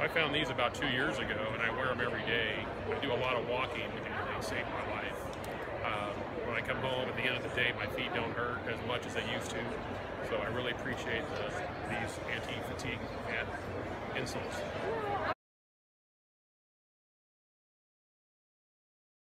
I found these about 2 years ago, and I wear them every day. I do a lot of walking, and they save my life. When I come home at the end of the day, my feet don't hurt as much as they used to. So I really appreciate these anti-fatigue insoles.